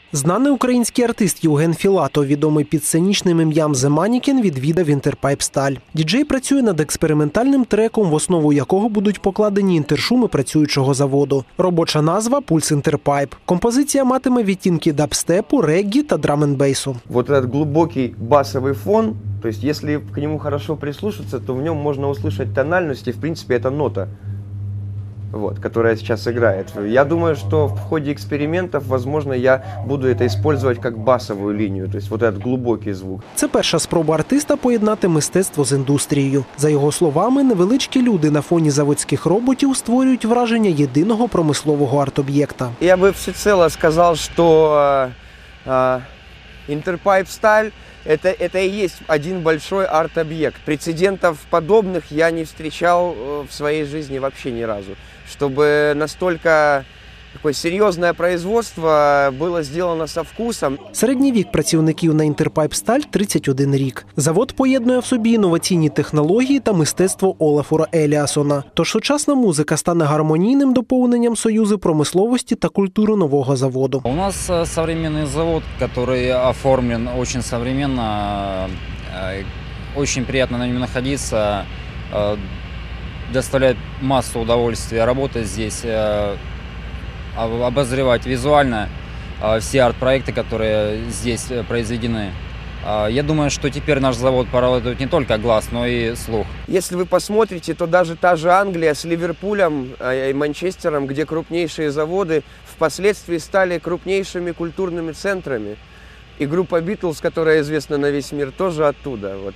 Знаний український артист Євген Філатов, відомий під сценічним ім'ям The Mannequin, відвідав Інтерпайп-Сталь. Діджей працює над експериментальним треком, в основу якого будуть покладені інтершуми працюючого заводу. Робоча назва – «Пульс Інтерпайп». Композиція матиме відтінки дабстепу, реггі та драм-н-бейсу. Вот этот глубокий басовый фон, то есть если к нему хорошо прислушаться, то в нем можно услышать тональность, и в принципе это нота, вот, которая сейчас играет. Я думаю, что в ходе экспериментов, возможно, я буду это использовать как басовую линию, то есть вот этот глубокий звук. Це перша спроба артиста поєднати мистецтво з індустрією. За його словами, невеличкі люди на фоні заводських роботів створюють враження єдиного промислового арт-об'єкта. Я бы всецело сказал, что Интерпайп-Сталь это и есть один большой арт-объект. Прецедентов подобных я не встречал в своей жизни вообще ни разу. Чтобы настолько такое серьезное производство было сделано со вкусом. Середній вік працівників на Інтерпайп-Сталь – 31 рік. Завод поєднує в собі інноваційні технології та мистецтво Олафура Еліасона. Тож сучасна музика стане гармонійним доповненням союзу промисловості та культури нового заводу. У нас современный завод, который оформлен очень современно. Очень приятно на нем находиться. Доставляет массу удовольствия работать здесь, обозревать визуально все арт-проекты, которые здесь произведены. Я думаю, что теперь наш завод порадует не только глаз, но и слух. Если вы посмотрите, то даже та же Англия с Ливерпулем и Манчестером, где крупнейшие заводы, впоследствии стали крупнейшими культурными центрами. И группа Beatles, которая известна на весь мир, тоже оттуда. Вот,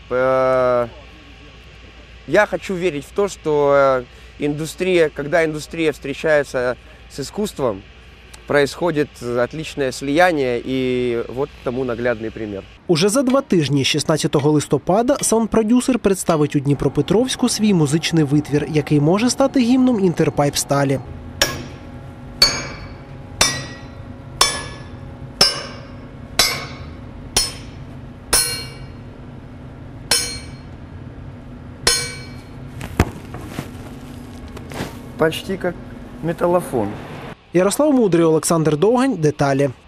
я хочу верить в то, что индустрия, когда индустрия встречается с искусством, происходит отличное слияние, и вот тому наглядний пример. Уже за 2 тижні, 16 листопада, саунд-продюсер представить у Дніпропетровську свій музичний витвір, який може стати гімном Інтерпайп-Сталі. Почти как металлофон. Ярослав Мудрий, Олександр Довгань. Деталі.